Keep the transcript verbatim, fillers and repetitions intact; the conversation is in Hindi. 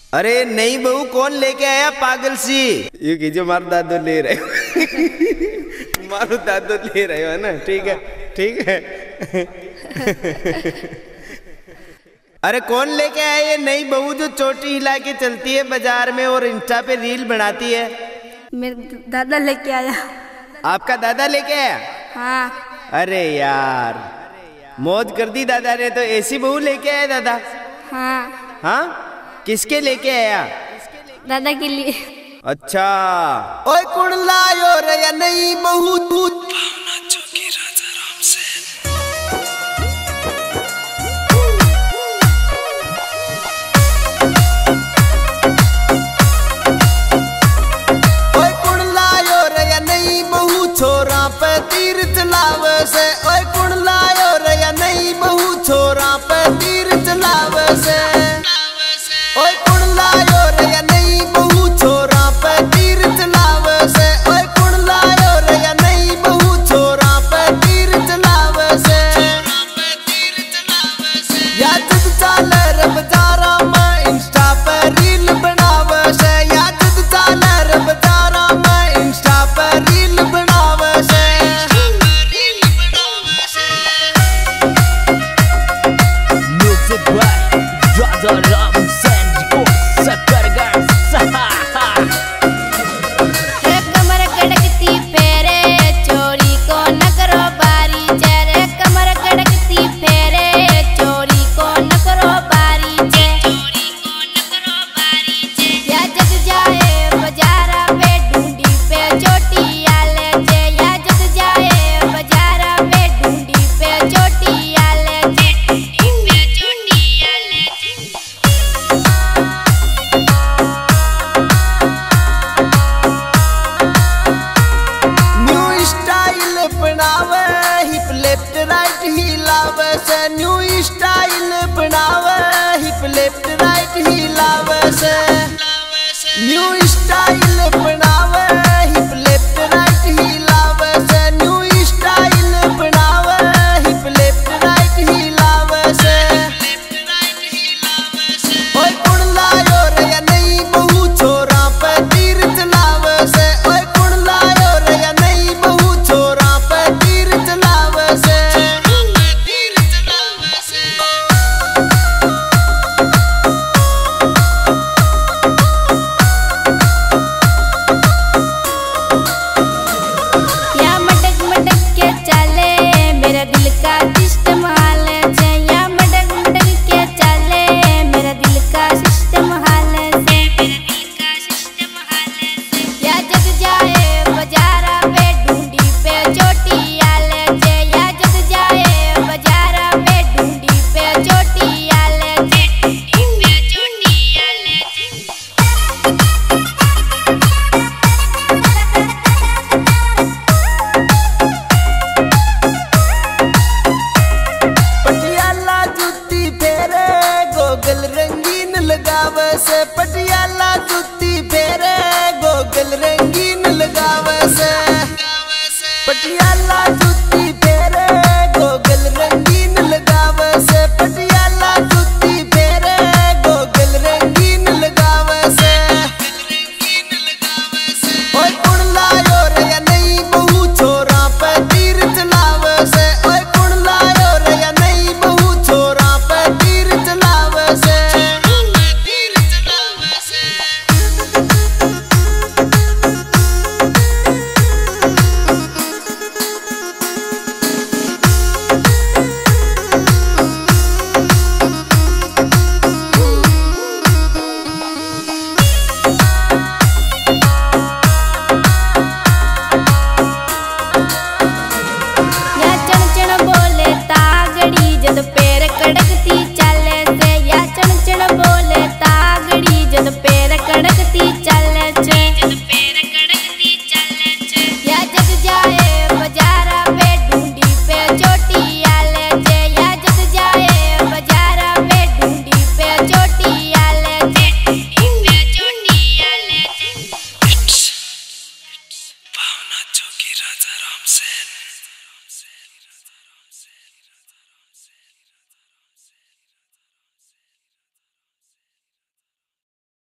अरे नहीं बहू, कौन लेके आया पागल सी? ये कीजिए, मारो दादो ले रहे हो मारो दादो ले रहे हो ना, ठीक है ठीक है अरे कौन लेके आया ये नई बहू जो चोटी हिला के चलती है बाजार में और इंस्टा पे रील बनाती है? मेरे दादा लेके आया। आपका दादा लेके आया? हाँ। अरे यार मौज कर दी दादा ने तो। ऐसी बहू लेके आया दादा? हाँ। हाँ किसके लेके आया? दादा के लिए। अच्छा। ओए कुड़ लायो रे या नई बहू तू। ओए कुड़ लायो रे या नई बहू छोरा पे तीर चलावे से। ओए कुड़ लायो रे या नई बहू छोरा पे तीर चलावे से। ओए कुड़ लायो रे या नई बहू छोरा पे तीर चलावे से। ओए कुड़ लायो रे या नई बहू छोरा पे तीर चलावे से। या जद चाले रे बाजारा में इंस्टा पे रील बनावे से। या जद चाले रे बाजारा में इंस्टा पे रील बनावे से। Music by Raja Ram new style बनावे हिप लेफ्ट राइट हिलावे से। न्यू स्टाइल बनावे हिप लेफ्ट राइट हिलावे से। न्यू स्टाइल बनावे हिप लेफ्ट राइट हिलावे से। ओए कुड़ लायो रे या नई बहू छोरा पे तीर चलावे से। ओए कुड़ लायो रे या नई बहू छोरा पे तीर चलावे से। से